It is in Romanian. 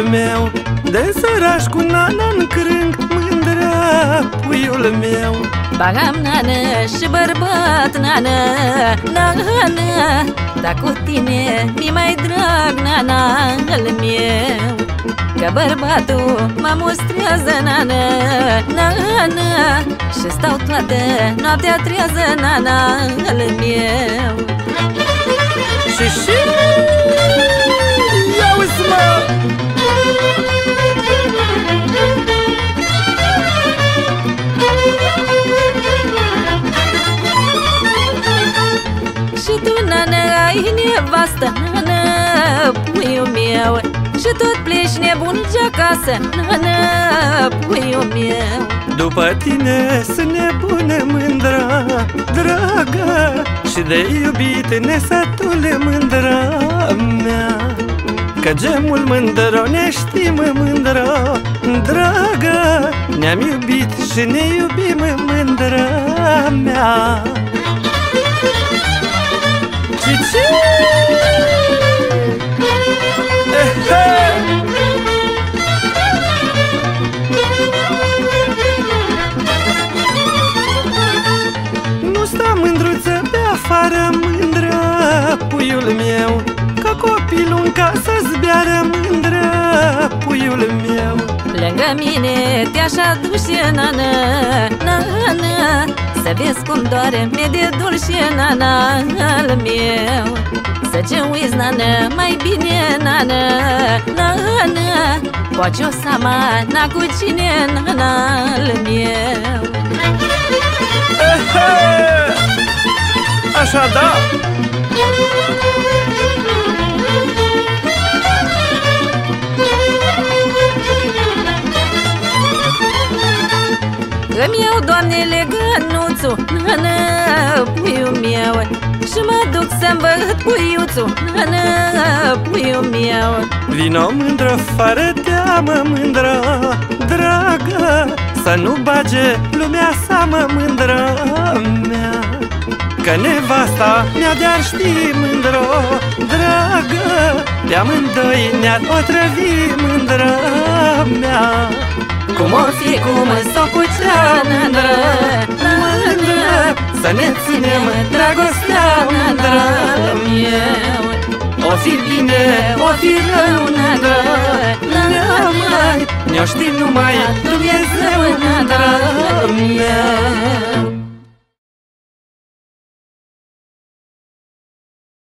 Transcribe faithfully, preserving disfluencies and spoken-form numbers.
meu, de săraș cu nana în crâng, mândră puiul meu. Bagam nană și bărbat, nană, nană, dar cu tine mi mai drag, nana, al meu. Că bărbatul mă mustrează, nană, nană, și stau toată noaptea trează, nana, al meu. Și și iauzi, mă! Și tu, nană, ai nevastă, nană, puiul meu, și tot pleci nebun de acasă, nană, puiul meu. După tine sunt nebună, mândra, dragă, și de iubit nesătule, mândra mea. Că gemul mândro ne știm, mândra, dragă, ne-am iubit și ne iubim, mândra mea. Cici! Nu sta mândruță pe afară, mândră puiul meu, că copilul în casă zbeară, mândră puiul meu. Lângă mine te-aș aduce, nană, nană, să vezi cum doare mi-e de dulce, nana, al meu. Să ce uiți, nană, mai bine, nană, nană, poate o seama n-a cu cine, nana, al meu. Așa da! Îmi iau, Doamne, legănuțul, nană, puiul meu, și mă duc să-mi văd puiuțul, nană, puiul meu. Vino, mândră, fără teamă, mândră, dragă, să nu bage lumea seamă, mândră mea. Că nevasta mea de-ar ști, mândră, dragă, pe amândoi ne-ar otrăvi, mândră mea. Cum o fi, cum s-o cu cea, mândră, mândră, să ne ținem dragostea, mândră meu. O fi bine, o fi rău, mândră, mândră, ne-o știm numai Dumnezeu, mândră